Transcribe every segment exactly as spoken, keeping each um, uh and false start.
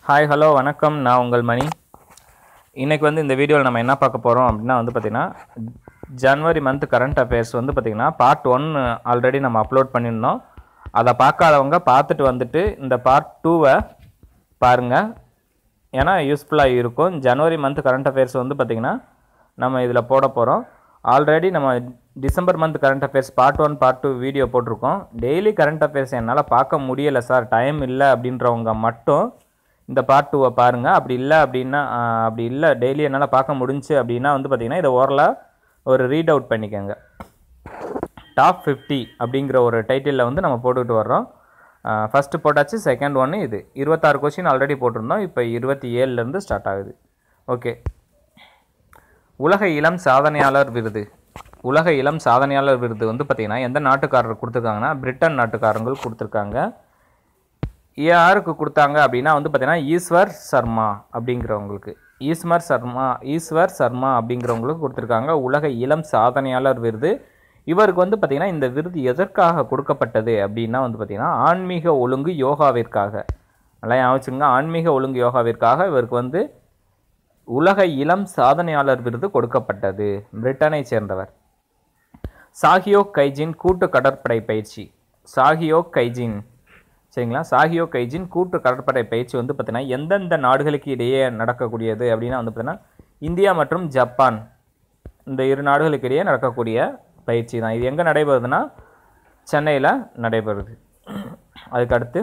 Hi hello வணக்கம், நான் உங்கள் மணி. இன்றைக்கி வந்து இந்த வீடியோவில் நம்ம என்ன பார்க்க போகிறோம் அப்படின்னா வந்து பார்த்திங்கன்னா ஜனவரி மந்த் கரண்ட் அஃபேர்ஸ் வந்து பார்த்திங்கன்னா பார்ட் ஒன் ஆல்ரெடி நம்ம அப்லோட் பண்ணியிருந்தோம். அதை பார்க்காதவங்க பார்த்துட்டு வந்துட்டு இந்த பார்ட் டூவை பாருங்கள், ஏன்னா யூஸ்ஃபுல்லாக இருக்கும். ஜனவரி மந்த் கரண்ட் அஃபேர்ஸ் வந்து பார்த்திங்கன்னா நம்ம இதில் போட போகிறோம். ஆல்ரெடி நம்ம December month current affairs part one part two video போட்டிருக்கோம். டெய்லி கரண்ட் அஃபேர்ஸ் என்னால் பார்க்க முடியலை சார், டைம் இல்லை அப்படின்றவங்க மட்டும் இந்த பார்ட் டூவை பாருங்கள். அப்படி இல்லை அப்படின்னா அப்படி இல்லை டெய்லி என்னால் பார்க்க முடிஞ்சு அப்படின்னா வந்து பார்த்திங்கன்னா இதை ஓரலாக ஒரு ரீட் அவுட் பண்ணிக்கோங்க. டாப் ஃபிஃப்டி அப்படிங்கிற ஒரு டைட்டிலில் வந்து நம்ம போட்டுக்கிட்டு வர்றோம். ஃபஸ்ட்டு போட்டாச்சு, செகண்ட் ஒன்று இது. இருபத்தாறு கொஸ்டின் ஆல்ரெடி போட்டிருந்தோம், இப்போ இருபத்தி ஏழுலேருந்து ஸ்டார்ட் ஆகுது. ஓகே, உலக இளம் சாதனையாளர் விருது. உலக இளம் சாதனையாளர் விருது வந்து பார்த்திங்கன்னா எந்த நாட்டுக்காரர் கொடுத்துருக்காங்கன்னா பிரிட்டன் நாட்டுக்காரங்கள் கொடுத்துருக்காங்க. யாருக்கு கொடுத்தாங்க அப்படின்னா வந்து பார்த்திங்கன்னா ஈஸ்வர் சர்மா அப்படிங்கிறவங்களுக்கு ஈஸ்வர் சர்மா ஈஸ்வர் சர்மா அப்படிங்கிறவங்களுக்கு கொடுத்துருக்காங்க உலக இளம் சாதனையாளர் விருது. இவருக்கு வந்து பார்த்திங்கன்னா இந்த விருது எதற்காக கொடுக்கப்பட்டது அப்படின்னா வந்து பார்த்திங்கன்னா ஆன்மீக ஒழுங்கு யோகாவிற்காக. நல்லா யோசிச்சுங்க, ஆன்மீக ஒழுங்கு யோகாவிற்காக இவருக்கு வந்து உலக இளம் சாதனையாளர் விருது கொடுக்கப்பட்டது. பிரிட்டனை சேர்ந்தவர். சாகியோ கைஜின் கூட்டு கடற்படை பயிற்சி. சாகியோ கைஜின் சரிங்களா சாகியோ கைஜின் கூட்டு கடற்படை பயிற்சி வந்து பார்த்திங்கன்னா எந்தெந்த நாடுகளுக்கு இடையே நடக்கக்கூடியது அப்படின்னா வந்து பார்த்திங்கன்னா இந்தியா மற்றும் ஜப்பான், இந்த இரு நாடுகளுக்கு இடையே நடக்கக்கூடிய பயிற்சி தான். இது எங்கே நடைபெறுதுன்னா சென்னையில் நடைபெறுது. அதுக்கடுத்து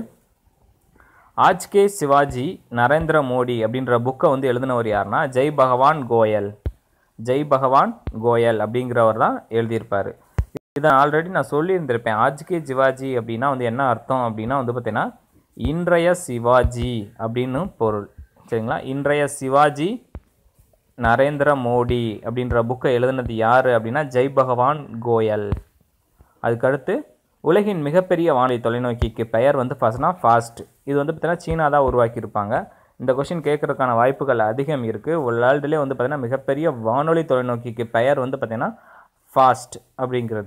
ஆஜ் கே சிவாஜி நரேந்திர மோடி அப்படின்ற புக்கை வந்து எழுதினவர் யாருன்னா ஜெய் பகவான் கோயல். ஜெய் பகவான் கோயல் அப்படிங்கிறவர் தான் எழுதியிருப்பார். இதை ஆல்ரெடி நான் சொல்லியிருந்திருப்பேன். ஆஜ் கே சிவாஜி அப்படின்னா வந்து என்ன அர்த்தம் அப்படின்னா வந்து பார்த்தீங்கன்னா இன்றைய சிவாஜி அப்படின்னு பொருள். சரிங்களா, இன்றைய சிவாஜி நரேந்திர மோடி அப்படின்ற புக்கை எழுதினது யார் அப்படின்னா ஜெய் பகவான் கோயல். அதுக்கடுத்து உலகின் மிகப்பெரிய வானொலி தொலைநோக்கிக்கு பெயர் வந்து ஃபர்ஸ்ட்னா ஃபாஸ்ட். இது வந்து பார்த்தீங்கன்னா சீனா தான் உருவாக்கியிருப்பாங்க. இந்த கொஸ்டின் கேட்குறதுக்கான வாய்ப்புகள் அதிகம் இருக்குது. வேர்ல்டுலேயே வந்து பார்த்திங்கன்னா மிகப்பெரிய வானொலி தொலைநோக்கிக்கு பெயர் வந்து பார்த்திங்கன்னா ஃபாஸ்ட் அப்படிங்கிறது.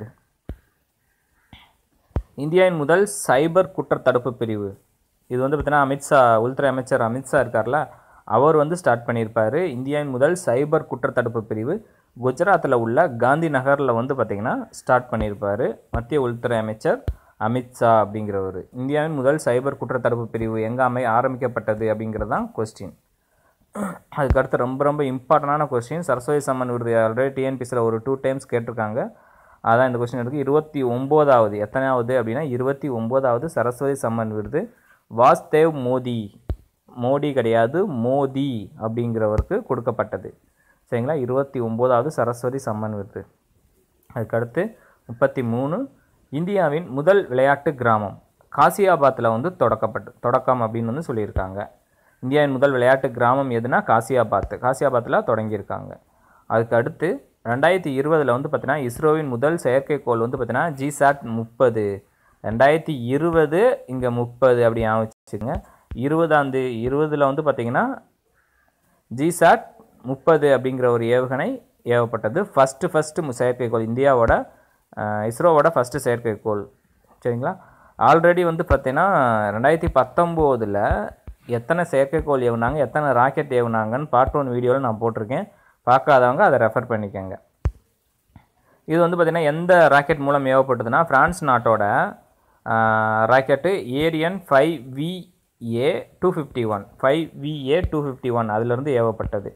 இந்தியாவின் முதல் சைபர் குற்றத்தடுப்பு பிரிவு. இது வந்து பார்த்திங்கன்னா அமித்ஷா, உள்துறை அமைச்சர் அமித்ஷா இருக்கார்ல, அவர் வந்து ஸ்டார்ட் பண்ணியிருப்பார். இந்தியாவின் முதல் சைபர் குற்றத்தடுப்பு பிரிவு குஜராத்தில் உள்ள காந்தி நகரில் வந்து பார்த்திங்கன்னா ஸ்டார்ட் பண்ணியிருப்பார் மத்திய உள்துறை அமைச்சர் அமித்ஷா அப்படிங்கிறவர். இந்தியாவின் முதல் சைபர் குற்றத்தடுப்பு பிரிவு எங்கே அமை ஆரம்பிக்கப்பட்டது அப்படிங்கிறது தான் கொஸ்டின். அதுக்கடுத்து ரொம்ப ரொம்ப இம்பார்ட்டண்டான கொஸ்டின். சரஸ்வதி சம்மன் விருது ஆல்ரெடி டிஎன்பிசியில் ஒரு டூ டைம்ஸ் கேட்டிருக்காங்க. அதான் இந்த கொஸ்டின் இருக்குது. இருபத்தி ஒம்போதாவது எத்தனாவது அப்படின்னா இருபத்தி ஒம்போதாவது சரஸ்வதி சம்மன் விருது வாஸ்தேவ் மோதி, மோடி கிடையாது மோதி அப்படிங்கிறவருக்கு கொடுக்கப்பட்டது. சரிங்களா, இருபத்தி ஒம்போதாவது சரஸ்வதி சம்மன் விருது. அதுக்கடுத்து முப்பத்தி மூணு இந்தியாவின் முதல் விளையாட்டு கிராமம் காசியாபாத்தில் வந்து தொடக்கப்பட்டு தொடக்கம் அப்படின்னு வந்து சொல்லியிருக்காங்க. இந்தியாவின் முதல் விளையாட்டு கிராமம் எதுனா காசியாபாத், காசியாபாத்தில் தொடங்கியிருக்காங்க. அதுக்கு அடுத்து ரெண்டாயிரத்தி இருபதில் வந்து பார்த்திங்கன்னா இஸ்ரோவின் முதல் செயற்கைக்கோள் வந்து பார்த்திங்கன்னா ஜிசாட் முப்பது. ரெண்டாயிரத்தி இருபது இங்கே முப்பது அப்படி ஆரம்பிச்சுங்க. இருபதாந்து இருபதில் வந்து பார்த்திங்கன்னா ஜிசாட் முப்பது அப்படிங்கிற ஒரு ஏவுகணை ஏவப்பட்டது. ஃபஸ்ட்டு ஃபஸ்ட்டு செயற்கைக்கோள், இந்தியாவோட இஸ்ரோவோட ஃபஸ்ட்டு செயற்கைக்கோள். சரிங்களா, ஆல்ரெடி வந்து பார்த்திங்கன்னா ரெண்டாயிரத்தி பத்தொம்போதில் எத்தனை செயற்கைக்கோள் ஏவுனாங்க, எத்தனை ராக்கெட் ஏவுனாங்கன்னு பார்ட் ஒன் வீடியோவில் நான் போட்டிருக்கேன். பார்க்காதவங்க அதை ரெஃபர் பண்ணிக்கோங்க. இது வந்து பார்த்திங்கன்னா எந்த ராக்கெட் மூலம் ஏவப்பட்டதுன்னா ஃப்ரான்ஸ் நாட்டோட rocket Ariane five V A two fifty one five V A two fifty one அதிலிருந்து ஏவப்பட்டது.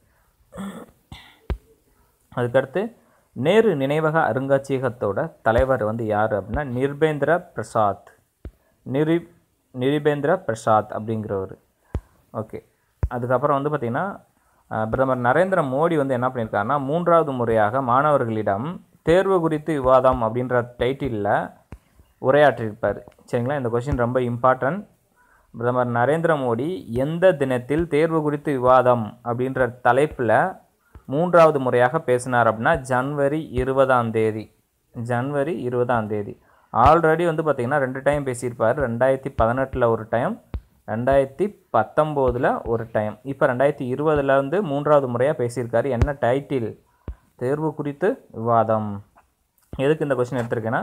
அதுக்கடுத்து நேரு நினைவக அருங்காட்சியகத்தோட தலைவர் வந்து யார் அப்படின்னா நிர்பேந்திர பிரசாத். நிரி நிரிபேந்திர பிரசாத் அப்படிங்கிறவர். ஓகே, அதுக்கப்புறம் வந்து பார்த்திங்கன்னா பிரதமர் நரேந்திர மோடி வந்து என்ன பண்ணியிருக்காருன்னா மூன்றாவது முறையாக மாணவர்களிடம் தேர்வு குறித்து விவாதம் அப்படின்ற டைட்டிலில் உரையாற்றியிருப்பார். சரிங்களா, இந்த கொஸ்டின் ரொம்ப இம்பார்ட்டன்ட். பிரதமர் நரேந்திர மோடி எந்த தினத்தில் தேர்வு குறித்து விவாதம் அப்படின்ற தலைப்பில் மூன்றாவது முறையாக பேசினார் அப்படின்னா ஜனவரி இருபதாம் தேதி ஜனவரி இருபதாம் தேதி ஆல்ரெடி வந்து பார்த்திங்கன்னா ரெண்டு டைம் பேசியிருப்பார். ரெண்டாயிரத்தி பதினெட்டில் ஒரு டைம், ரெண்டாயிரத்தி பத்தொம்போதில் ஒரு டைம். இப்போ ரெண்டாயிரத்தி இருபதில் வந்து மூன்றாவது முறையாக பேசியிருக்காரு. என்ன டைட்டில்? தேர்வு குறித்து விவாதம். எதுக்கு இந்த கொஸ்டின் எடுத்திருக்கேன்னா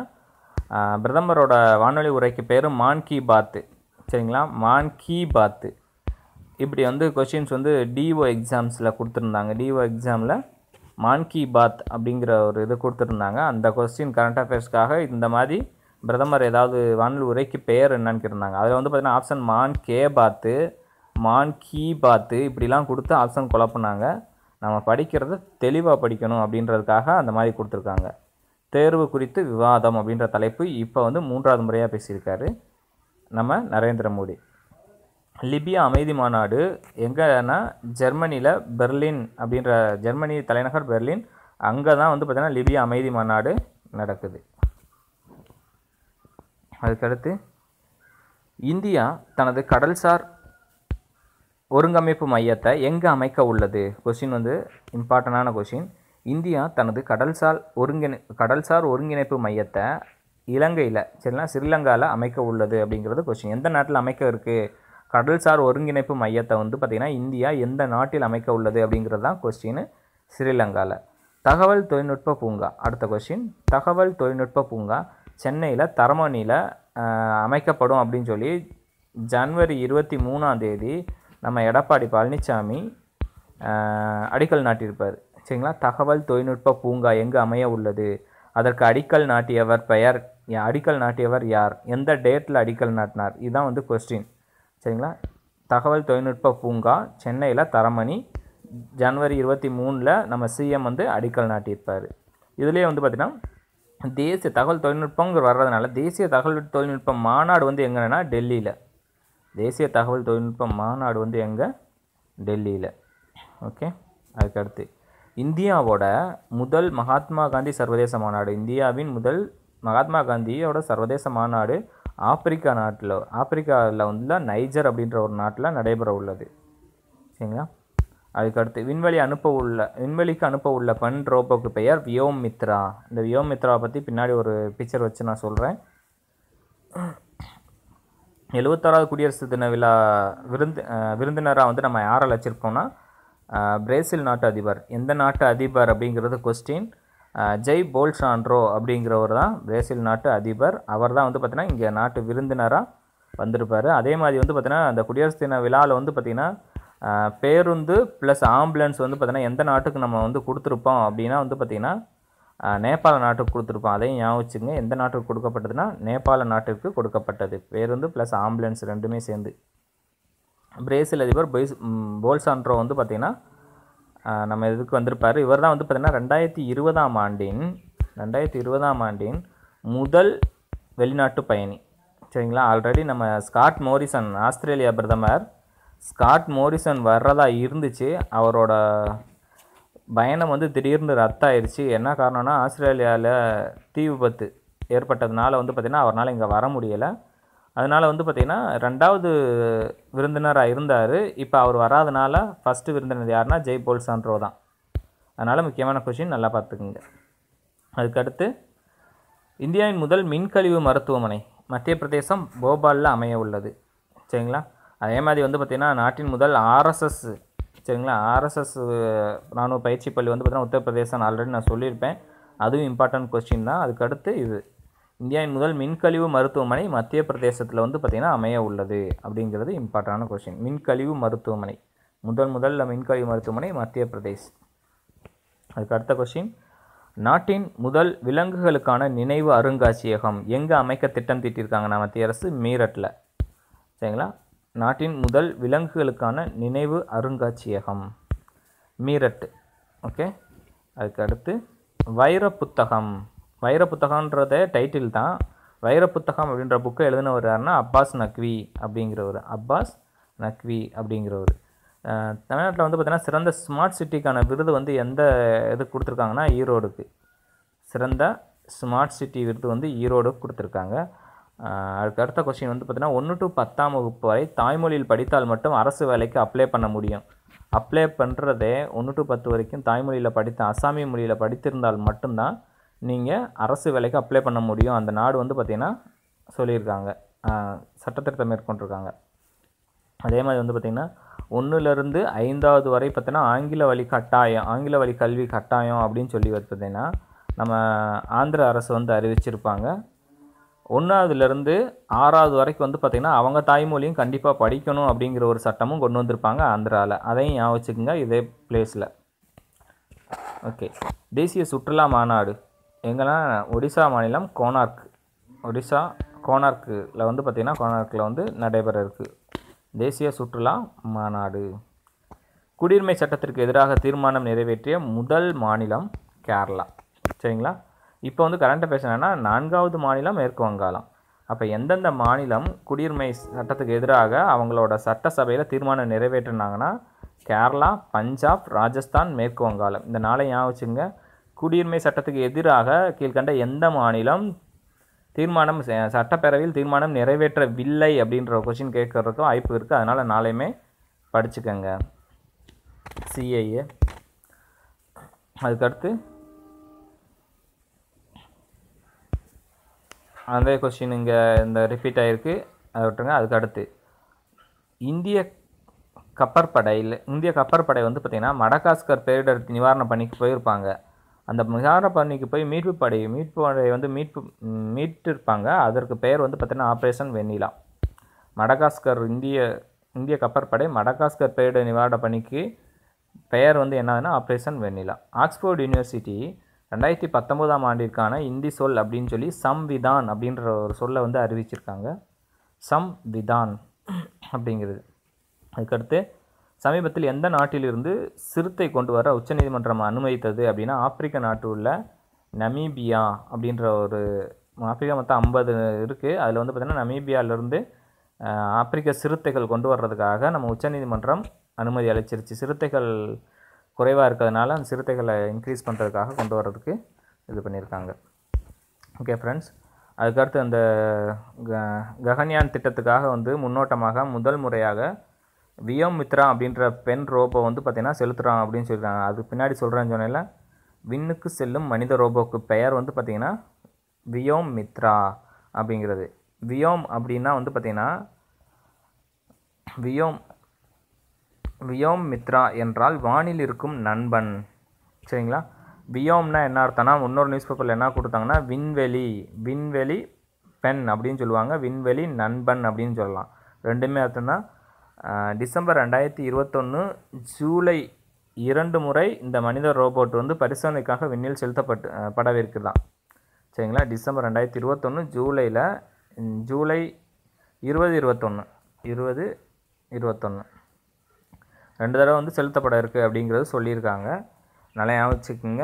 பிரதமரோட வானொலி உரைக்கு பேர் மான் கி பாத். சரிங்களா, மான் கி பாத். இப்படி வந்து கொஷின்ஸ் வந்து டிஓ எக்ஸாம்ஸில் கொடுத்துருந்தாங்க. டிஓ எக்ஸாமில் மான் கி பாத் அப்படிங்கிற ஒரு இது கொடுத்துருந்தாங்க. அந்த கொஸ்டின் கரண்ட் அஃபேர்ஸ்க்காக இந்த மாதிரி பிரதமர் ஏதாவது வானொலி உரைக்கு பெயர் என்னன்னு கேட்டிருந்தாங்க. அதில் வந்து பார்த்திங்கன்னா ஆப்ஷன் மான் கே பாத்து, மான் கி பாத்து இப்படிலாம் கொடுத்து ஆப்ஷன் குழப்பினாங்க. நம்ம படிக்கிறத தெளிவாக படிக்கணும் அப்படின்றதுக்காக அந்த மாதிரி கொடுத்துருக்காங்க. தேர்வு குறித்து விவாதம் அப்படின்ற தலைப்பு இப்போ வந்து மூன்றாவது முறையாக பேசியிருக்காரு நம்ம நரேந்திர மோடி. லிபியா அமைதி மாநாடு எங்கன்னா ஜெர்மனியில் பெர்லின் அப்படின்ற ஜெர்மனி தலைநகர் பெர்லின், அங்கே தான் வந்து பார்த்திங்கன்னா லிபியா அமைதி மாநாடு நடக்குது. அதுக்கடுத்து இந்தியா தனது கடல்சார் ஒருங்கமைப்பு மையத்தை எங்கே அமைக்க உள்ளது? கொஷின் வந்து இம்பார்ட்டண்டான கொஷின். இந்தியா தனது கடல்சார் ஒருங்கிணை கடல்சார் ஒருங்கிணைப்பு மையத்தை இலங்கையில் சரிங்களா ஸ்ரீலங்காவில் அமைக்க உள்ளது அப்படிங்கிறது கொஷின். எந்த நாட்டில் அமைக்க இருக்குது கடல்சார் ஒருங்கிணைப்பு மையத்தை வந்து பார்த்திங்கன்னா இந்தியா எந்த நாட்டில் அமைக்க உள்ளது அப்படிங்கிறது தான் கொஸ்டின். ஸ்ரீலங்காவில். தகவல் தொழில்நுட்ப பூங்கா அடுத்த கொஸ்டின். தகவல் தொழில்நுட்ப பூங்கா சென்னையில் தரமணியில் அமைக்கப்படும் அப்படின்னு சொல்லி ஜனவரி இருபத்தி மூணாம் தேதி நம்ம எடப்பாடி பழனிசாமி அடிக்கல் நாட்டியிருப்பார் சரிங்களா. தகவல் தொழில்நுட்ப பூங்கா எங்கு அமைய உள்ளது, அதற்கு அடிக்கல் நாட்டியவர் பெயர், அடிக்கல் நாட்டியவர் யார், எந்த டேட்டில் அடிக்கல் நாட்டினார், இதுதான் வந்து கொஸ்டின் சரிங்களா. தகவல் தொழில்நுட்ப பூங்கா சென்னையில் தரமணி ஜனவரி இருபத்தி மூணில் நம்ம சிஎம் வந்து அடிக்கல் நாட்டியிருப்பார். இதுலேயே வந்து பார்த்திங்கன்னா தேசிய தகவல் தொழில்நுட்பங்கிற வர்றதுனால தேசிய தகவல் தொழில்நுட்ப மாநாடு வந்து எங்கன்னா டெல்லியில். தேசிய தகவல் தொழில்நுட்ப மாநாடு வந்து எங்கே டெல்லியில். ஓகே. அதுக்கடுத்து இந்தியாவோட முதல் மகாத்மா காந்தி சர்வதேச மாநாடு. இந்தியாவின் முதல் மகாத்மா காந்தியோட சர்வதேச மாநாடு ஆப்பிரிக்கா நாட்டில் ஆப்பிரிக்காவில் வந்து நைஜர் அப்படின்ற ஒரு நாட்டில் நடைபெற உள்ளது சரிங்களா. அதுக்கடுத்து விண்வெளி அனுப்ப உள்ள விண்வெளிக்கு அனுப்ப உள்ள பெண் ரோபோக்கு பெயர் வியோம் மித்ரா. இந்த வியோம் மித்ராவை பற்றி பின்னாடி ஒரு பிக்சர் வச்சு நான் சொல்கிறேன். எழுபத்தாறாவது குடியரசு தின விழா விருந்து விருந்தினராக வந்து நம்ம யாரை அழைச்சிருக்கோம்னா பிரேசில் நாட்டு அதிபர். எந்த நாட்டு அதிபர் அப்படிங்கிறது கொஸ்டின். ஜெய் போல்சான்ட்ரோ அப்படிங்கிறவர் தான் பிரேசில் நாட்டு அதிபர். அவர் தான் வந்து பார்த்திங்கன்னா இங்கே நாட்டு விருந்தினராக வந்திருப்பார். அதே மாதிரி வந்து பார்த்திங்கன்னா அந்த குடியரசு தின விழாவில் வந்து பார்த்திங்கன்னா பேருந்து ப்ளஸ் ஆம்புலன்ஸ் வந்து பார்த்திங்கன்னா எந்த நாட்டுக்கு நம்ம வந்து கொடுத்துருப்போம் அப்படின்னா வந்து பார்த்திங்கன்னா நேபாள நாட்டுக்கு கொடுத்துருப்போம். அதையும் ஞாபகம் வச்சுங்க. எந்த நாட்டுக்கு கொடுக்கப்பட்டதுன்னா நேபாள நாட்டுக்கு கொடுக்கப்பட்டது. பேருந்து ப்ளஸ் ஆம்புலன்ஸ் ரெண்டுமே சேர்ந்து. பிரேசில் அதிபர் பொய்ஸ் போல்சான்ட்ரோ வந்து பார்த்திங்கன்னா நம்ம இதுக்கு வந்திருப்பார். இவர் தான் வந்து பார்த்திங்கன்னா ரெண்டாயிரத்தி இருபதாம் ஆண்டின் ரெண்டாயிரத்தி இருபதாம் ஆண்டின் முதல் வெளிநாட்டு பயணி சரிங்களா. ஆல்ரெடி நம்ம ஸ்காட் மோரிசன் ஆஸ்திரேலியா பிரதமர் ஸ்காட் மோரிசன் வர்றதா இருந்துச்சு. அவரோட பயணம் வந்து திடீர்னு ரத்தாயிருச்சு. என்ன காரணம்னா ஆஸ்திரேலியாவில் தீ விபத்து ஏற்பட்டதுனால வந்து பார்த்திங்கன்னா அவரால் இங்கே வர முடியலை. அதனால் வந்து பார்த்திங்கன்னா ரெண்டாவது விருந்தினராக இருந்தார். இப்போ அவர் வராதனால ஃபஸ்ட்டு விருந்தினர் யாருன்னா ஜெய் போல்சான்ட்ரோ தான். அதனால் முக்கியமான கொஷின் நல்லா பார்த்துக்குங்க. அதுக்கடுத்து இந்தியாவின் முதல் மின்கழிவு மருத்துவமனை மத்திய பிரதேசம் போபாலில் அமைய உள்ளது சரிங்களா. அதே மாதிரி வந்து பார்த்திங்கன்னா நாட்டின் முதல் ஆர்எஸ்எஸ் சரிங்களா ஆர்எஸ்எஸ் இராணுவ பயிற்சி பள்ளி வந்து பார்த்திங்கன்னா உத்தரப்பிரதேசம் ஆல்ரெடி நான் சொல்லியிருப்பேன். அதுவும் இம்பார்ட்டன்ட் கொஸ்டின் தான். அதுக்கடுத்து இது இந்தியாவின் முதல் மின்கழிவு மருத்துவமனை மத்திய பிரதேசத்தில் வந்து பார்த்திங்கன்னா அமைய உள்ளது அப்படிங்கிறது இம்பார்ட்டண்டான கொஸ்டின். மின்கழிவு மருத்துவமனை முதல் முதல்ல மின்கழிவு மருத்துவமனை மத்திய பிரதேஷ். அதுக்கு அடுத்த கொஸ்டின் நாட்டின் முதல் விலங்குகளுக்கான நினைவு அருங்காட்சியகம் எங்கே அமைக்க திட்டம் தீட்டியிருக்காங்கன்னா மத்திய அரசு மீரட்டில் சரிங்களா. நாட்டின் முதல் விலங்குகளுக்கான நினைவு அருங்காட்சியகம் மீரட். ஓகே. அதுக்கு அடுத்து வைர புத்தகம். வைர புத்தகன்றத டைட்டில் தான். வைர புத்தகம் அப்படின்ற புக்கை எழுதினவர் யாருன்னா அப்பாஸ் நக்வி அப்படிங்கிறவர். அப்பாஸ் நக்வி அப்படிங்கிறவர் தமிழ்நாட்டில் வந்து பார்த்திங்கன்னா சிறந்த ஸ்மார்ட் சிட்டிக்கான விருது வந்து எந்த இது கொடுத்துருக்காங்கன்னா ஈரோடுக்கு. சிறந்த ஸ்மார்ட் சிட்டி விருது வந்து ஈரோடுக்கு கொடுத்துருக்காங்க. அதுக்கு அடுத்த கொஸ்டின் வந்து பார்த்திங்கன்னா ஒன்று டு பத்தாம் வகுப்பு வரை தாய்மொழியில் படித்தால் மட்டும் அரசு வேலைக்கு அப்ளை பண்ண முடியும். அப்ளை பண்ணுறதே ஒன்று டு பத்து வரைக்கும் தாய்மொழியில் படித்த அசாமிய மொழியில் படித்திருந்தால் மட்டும்தான் நீங்கள் அரசு வேலைக்கு அப்ளை பண்ண முடியும். அந்த நாடு வந்து பார்த்திங்கன்னா சொல்லியிருக்காங்க, சட்டத்திருத்தம் மேற்கொண்டிருக்காங்க. அதே மாதிரி வந்து பார்த்திங்கன்னா ஒன்றுலேருந்து ஐந்தாவது வரை பார்த்தீங்கன்னா ஆங்கில வழி கட்டாயம் ஆங்கில வழி கல்வி கட்டாயம் அப்படின்னு சொல்லி பார்த்தீங்கன்னா நம்ம ஆந்திர அரசு வந்து அறிவிச்சிருப்பாங்க. ஒன்றாவதுலேருந்து ஆறாவது வரைக்கும் வந்து பார்த்திங்கன்னா அவங்க தாய்மொழியும் கண்டிப்பாக படிக்கணும் அப்படிங்கிற ஒரு சட்டமும் கொண்டு வந்திருப்பாங்க ஆந்திராவில். அதையும் ஞாபகம் வச்சுக்கோங்க இதே பிளேஸில். ஓகே, தேசிய சுற்றுலா மாநாடு எங்கன்னா ஒடிசா மாநிலம் கோனார்க். ஒடிசா கோனார்க்கில் வந்து பார்த்திங்கன்னா கோனார்க்கில் வந்து நடைபெற இருக்குது தேசிய சுற்றுலா மாநாடு. குடியுரிமை சட்டத்திற்கு எதிராக தீர்மானம் நிறைவேற்றிய முதல் மாநிலம் கேரளா. சரிங்களா? இப்போ வந்து கரண்ட் அஃபேர்ஸ் என்னன்னா நான்காவது மாநிலம் மேற்கு வங்காளம். அப்போ எந்தெந்த மாநிலம் குடியுரிமை சட்டத்துக்கு எதிராக அவங்களோட சட்டசபையில் தீர்மானம் நிறைவேற்றினாங்கன்னா கேரளா, பஞ்சாப், ராஜஸ்தான், மேற்கு வங்காளம். இந்த நாளை ஞாபகம் வச்சுங்க. குடியுரிமை சட்டத்துக்கு எதிராக கீழ்கண்ட எந்த மாநிலம் தீர்மானம் சட்டப்பேரவையில் தீர்மானம் நிறைவேற்றவில்லை அப்படின்ற கொஸ்டின் கேட்கறதுக்கும் வாய்ப்பு இருக்குது. அதனால் நாளையுமே படிச்சுக்கோங்க சிஏஏ. அதுக்கடுத்து அந்த கொஸ்டின் இங்கே இந்த ரிப்பீட் ஆகிருக்கு, அதை விட்டுருங்க. அதுக்கு அடுத்து இந்திய கப்பற்படையில் இந்திய கப்பற்படை வந்து பார்த்திங்கன்னா மடகாஸ்கர் பேரிடர் நிவாரண பணிக்கு போயிருப்பாங்க. அந்த நிவாரண பணிக்கு போய் மீட்பு படை மீட்பு படை வந்து மீட்பு மீட்டிருப்பாங்க. அதற்கு பெயர் வந்து பார்த்திங்கன்னா ஆப்ரேஷன் வெண்ணிலா. மடகாஸ்கர் இந்திய இந்திய கப்பற்படை மடகாஸ்கர் பேரிடர் நிவாரண பணிக்கு பெயர் வந்து என்னதுன்னா ஆப்ரேஷன் வெண்ணிலா. ஆக்ஸ்போர்ட் யூனிவர்சிட்டி ரெண்டாயிரத்தி பத்தொம்போதாம் ஆண்டிற்கான இந்தி சொல் அப்படின்னு சொல்லி சம்விதான் அப்படின்ற ஒரு சொல்லை வந்து அறிவிச்சிருக்காங்க. சம்விதான் அப்படிங்கிறது. அதுக்கடுத்து சமீபத்தில் எந்த நாட்டிலிருந்து சிறுத்தை கொண்டு வர உச்சநீதிமன்றம் அனுமதித்தது அப்படின்னா ஆப்பிரிக்க நாட்டு உள்ள நமீபியா அப்படின்ற ஒரு ஆப்பிரிக்கா மொத்தம் ஐம்பது இருக்குது. அதில் வந்து பார்த்திங்கன்னா நமீபியாவிலேருந்து ஆப்பிரிக்க சிறுத்தைகள் கொண்டு வர்றதுக்காக நம்ம உச்சநீதிமன்றம் அனுமதி அளிச்சிருச்சு. சிறுத்தைகள் குறைவாக இருக்கிறதுனால அந்த சிறுத்தைகளை இன்க்ரீஸ் பண்ணுறதுக்காக கொண்டு வர்றதுக்கு இது பண்ணியிருக்காங்க. ஓகே ஃப்ரெண்ட்ஸ், அதுக்கடுத்து அந்த க ககன்யான் திட்டத்துக்காக வந்து முன்னோட்டமாக முதல் முறையாக வியோம் மித்ரா அப்படின்ற பெண் ரோபோ வந்து பார்த்திங்கன்னா செலுத்துகிறாங்க அப்படின்னு சொல்லியிருக்காங்க. அது பின்னாடி சொல்கிறேன்னு சொன்னேன்ல, விண்ணுக்கு செல்லும் மனித ரோபோக்கு பெயர் வந்து பார்த்திங்கன்னா வியோம் மித்ரா அப்படிங்கிறது. வியோம் அப்படின்னா வந்து பார்த்திங்கன்னா வியோம் வியோம் மித்ரா என்றால் வானில் இருக்கும் நண்பன். சரிங்களா? வியோம்னா என்ன அர்த்தம்னா இன்னொரு நியூஸ் பேப்பரில் என்ன கொடுத்தாங்கன்னா விண்வெளி விண்வெளி பெண் அப்படின்னு சொல்லுவாங்க, விண்வெளி நண்பன் அப்படின்னு சொல்லலாம். ரெண்டுமே அர்த்தம் தான். டிசம்பர் ரெண்டாயிரத்தி இருபத்தொன்று ஜூலை இரண்டு முறை இந்த மனித ரோபோட் வந்து பரிசோதனைக்காக விண்ணில் செலுத்தப்பட்டு படவிருக்குதான். சரிங்களா? டிசம்பர் ரெண்டாயிரத்தி இருபத்தொன்று ஜூலையில் ஜூலை இருபது இருபத்தொன்று இருபது இருபத்தொன்று ரெண்டு தடவை வந்து செலுத்தப்பட இருக்குது அப்படிங்கிறது சொல்லியிருக்காங்க. நல்லா ஞாபகம் வச்சுக்கோங்க.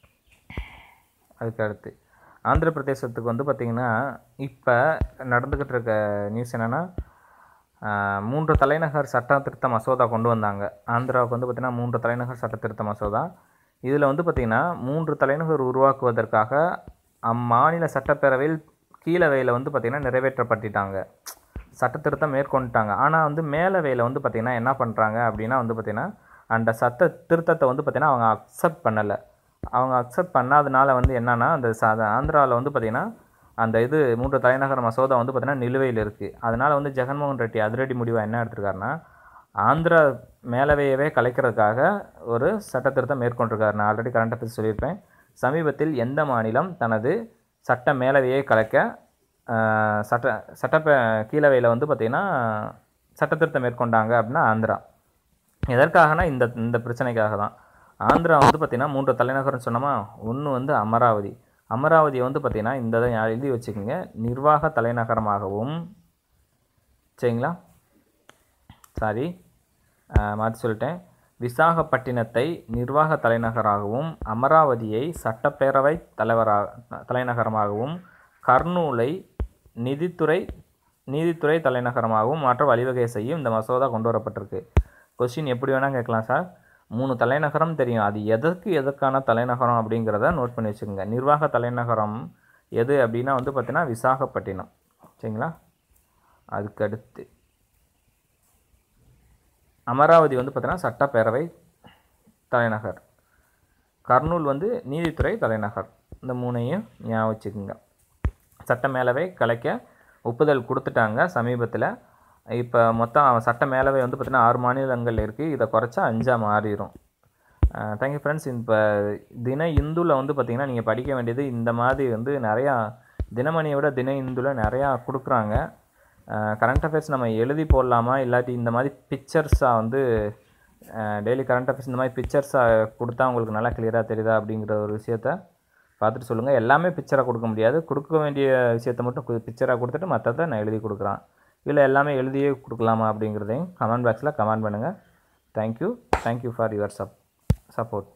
அதுக்கு அடுத்து ஆந்திர பிரதேசத்துக்கு வந்து பார்த்திங்கன்னா இப்போ நடந்துக்கிட்டு இருக்க நியூஸ் என்னென்னா மூன்று தலைநகர் சட்ட திருத்த மசோதா கொண்டு வந்தாங்க. ஆந்திராவுக்கு வந்து பார்த்திங்கன்னா மூன்று தலைநகர் சட்ட திருத்த மசோதா. இதில் வந்து பார்த்திங்கன்னா மூன்று தலைநகர் உருவாக்குவதற்காக அம்மாநில சட்டப்பேரவையில் கீழவையில் வந்து பார்த்திங்கன்னா நிறைவேற்றப்பட்டுட்டாங்க, சட்ட திருத்தம் மேற்கொண்டுட்டாங்க. ஆனால் வந்து மேலவையில் வந்து பார்த்திங்கன்னா என்ன பண்ணுறாங்க அப்படின்னா வந்து பார்த்திங்கன்னா அந்த சட்ட திருத்தத்தை வந்து பார்த்திங்கன்னா அவங்க அக்செப்ட் பண்ணலை. அவங்க அக்செப்ட் பண்ணாதனால வந்து என்னென்னா அந்த ச ஆந்திராவில் வந்து பார்த்திங்கன்னா அந்த இது மூன்று தலைநகர் மசோதா வந்து பார்த்திங்கன்னா நிலுவையில் இருக்குது. அதனால் வந்து ஜெகன்மோகன் ரெட்டி அதிரடி முடிவாக என்ன எடுத்திருக்காருன்னா ஆந்திரா மேலவையவே கலைக்கிறதுக்காக ஒரு சட்ட திருத்தம் மேற்கொண்டிருக்காரு. நான் ஆல்ரெடி கரண்ட் அஃபேர்ஸ் சொல்லியிருப்பேன். சமீபத்தில் எந்த மாநிலம் தனது சட்ட மேலவையை கலைக்க சட்ட சட்ட கீழவையில் வந்து பார்த்திங்கன்னா சட்ட திருத்தம் மேற்கொண்டாங்க அப்படின்னா ஆந்திரா. எதற்காகனா இந்த இந்த பிரச்சனைக்காக தான். ஆந்திரா வந்து பார்த்திங்கன்னா மூன்று தலைநகர்னு சொன்னோமா, ஒன்று வந்து அமராவதி. அமராவதியை வந்து பார்த்திங்கன்னா இந்த இதை எழுதி வச்சுக்கோங்க, நிர்வாக தலைநகரமாகவும், சரிங்களா, சாரி மாற்றி சொல்லிட்டேன், விசாகப்பட்டினத்தை நிர்வாக தலைநகராகவும், அமராவதியை சட்டப்பேரவை தலைவராக தலைநகரமாகவும், கர்னூலை நிதித்துறை நீதித்துறை தலைநகரமாகவும் மாற்ற வழிவகை செய்யும் இந்த மசோதா கொண்டு வரப்பட்டிருக்கு. கொஸ்டின் எப்படி வேணால் கேட்கலாம் சார். மூணு தலைநகரம் தெரியும், அது எதற்கு எதற்கான தலைநகரம் அப்படிங்கிறத நோட் பண்ணி வச்சுக்கோங்க. நிர்வாக தலைநகரம் எது அப்படின்னா வந்து பார்த்தீங்கன்னா விசாகப்பட்டினம். சரிங்களா? அதுக்கடுத்து அமராவதி வந்து பார்த்தீங்கன்னா சட்டப்பேரவை தலைநகர், கர்னூல் வந்து நீதித்துறை தலைநகர். இந்த மூணையும் ஞாபகம் வச்சுக்கோங்க. சட்ட மேலவை கலைக்க ஒப்புதல் கொடுத்துட்டாங்க சமீபத்தில். இப்போ மொத்தம் சட்ட மேலவை வந்து பார்த்திங்கன்னா ஆறு மாநிலங்கள் இருக்குது. இதை குறைச்சா அஞ்சாக மாறிடும். Thank you friends. இப்போ தின இந்துவில் வந்து பார்த்திங்கன்னா நீங்கள் படிக்க வேண்டியது இந்த மாதிரி வந்து நிறையா தினமணியை விட தின இந்துவில் நிறையா கொடுக்குறாங்க. கரண்ட் அஃபேர்ஸ் நம்ம எழுதி போடலாமா, இல்லாட்டி இந்த மாதிரி பிக்சர்ஸாக வந்து டெய்லி கரண்ட் அஃபேர்ஸ் இந்த மாதிரி பிக்சர்ஸாக கொடுத்தா உங்களுக்கு நல்லா கிளியராக தெரியுதா அப்படிங்கிற ஒரு விஷயத்த பார்த்துட்டு சொல்லுங்கள். எல்லாமே பிக்சராக கொடுக்க முடியாது, கொடுக்க வேண்டிய விஷயத்த மட்டும் பிக்சராக கொடுத்துட்டு மற்றதை நான் எழுதி கொடுக்குறேன். இல்லை எல்லாமே எழுதியே கொடுக்கலாமா அப்படிங்கிறதையும் கமெண்ட் பாக்ஸில் கமெண்ட் பண்ணுங்கள். Thank you thank you for your sub support.